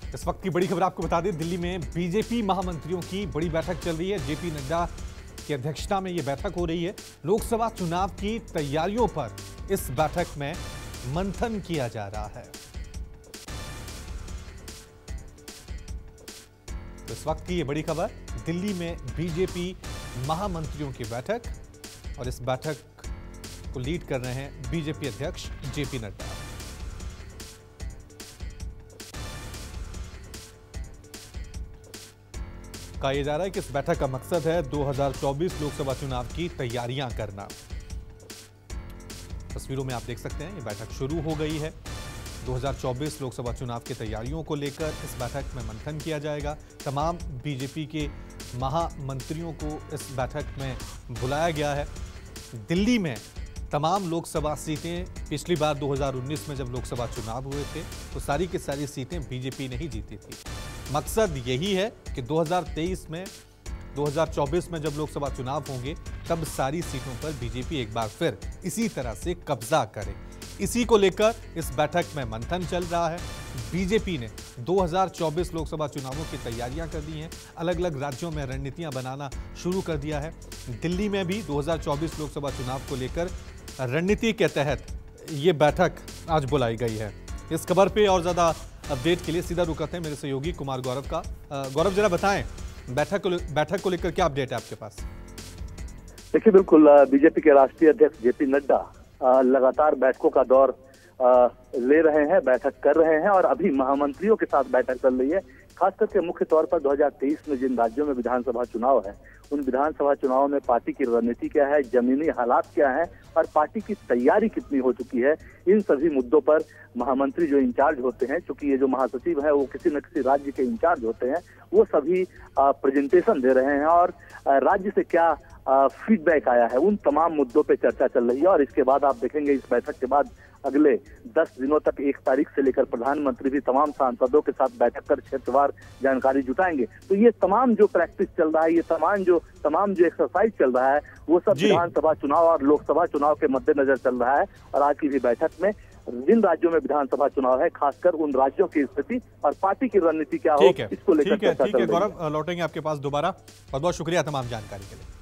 इस वक्त की बड़ी खबर आपको बता दें, दिल्ली में बीजेपी महामंत्रियों की बड़ी बैठक चल रही है। जेपी नड्डा की अध्यक्षता में यह बैठक हो रही है। लोकसभा चुनाव की तैयारियों पर इस बैठक में मंथन किया जा रहा है। तो इस वक्त की यह बड़ी खबर, दिल्ली में बीजेपी महामंत्रियों की बैठक, और इस बैठक को लीड कर रहे हैं बीजेपी अध्यक्ष जेपी नड्डा। कहा जा रहा है कि इस बैठक का मकसद है 2024 लोकसभा चुनाव की तैयारियां करना। तस्वीरों में आप देख सकते हैं, ये बैठक शुरू हो गई है। 2024 लोकसभा चुनाव की तैयारियों को लेकर इस बैठक में मंथन किया जाएगा। तमाम बीजेपी के महामंत्रियों को इस बैठक में बुलाया गया है। दिल्ली में तमाम लोकसभा सीटें, पिछली बार 2019 में जब लोकसभा चुनाव हुए थे तो सारी की सारी सीटें बीजेपी ने ही जीती थी। मकसद यही है कि 2023 में 2024 में जब लोकसभा चुनाव होंगे तब सारी सीटों पर बीजेपी एक बार फिर इसी तरह से कब्जा करे। इसी को लेकर इस बैठक में मंथन चल रहा है। बीजेपी ने 2024 लोकसभा चुनावों की तैयारियां कर दी हैं। अलग अलग राज्यों में रणनीतियां बनाना शुरू कर दिया है। दिल्ली में भी 2024 लोकसभा चुनाव को लेकर रणनीति के तहत ये बैठक आज बुलाई गई है। इस खबर पे और ज्यादा अपडेट के लिए सीधा रुक करते हैं मेरे सहयोगी कुमार गौरव का। गौरव, जरा बताएं बैठक को लेकर क्या अपडेट है आपके पास? देखिए, बिल्कुल बीजेपी के राष्ट्रीय अध्यक्ष जेपी नड्डा लगातार बैठकों का दौर ले रहे हैं, बैठक कर रहे हैं और अभी महामंत्रियों के साथ बैठक चल रही है। खास करके मुख्य तौर पर 2023 में जिन राज्यों में विधानसभा चुनाव है, उन विधानसभा चुनाव में पार्टी की रणनीति क्या है, जमीनी हालात क्या है और पार्टी की तैयारी कितनी हो चुकी है, इन सभी मुद्दों पर महामंत्री जो इंचार्ज होते हैं, चूंकि ये जो महासचिव है वो किसी न किसी राज्य के इंचार्ज होते हैं, वो सभी प्रेजेंटेशन दे रहे हैं और राज्य से क्या फीडबैक आया है, उन तमाम मुद्दों पे चर्चा चल रही है। और इसके बाद आप देखेंगे इस बैठक के बाद अगले 10 दिनों तक 1 तारीख से लेकर प्रधानमंत्री भी तमाम सांसदों के साथ बैठक कर क्षेत्रवार जानकारी जुटाएंगे। तो ये तमाम जो प्रैक्टिस चल रहा है, ये तमाम जो एक्सरसाइज चल रहा है, वो सब विधानसभा चुनाव और लोकसभा चुनाव के मद्देनजर चल रहा है। और आज की भी बैठक में जिन राज्यों में विधानसभा चुनाव है, खासकर उन राज्यों की स्थिति और पार्टी की रणनीति क्या हो, इसको लेकर चर्चा चल रही है। गौरव, लौटेंगे आपके पास दोबारा। बहुत बहुत शुक्रिया तमाम जानकारी के लिए।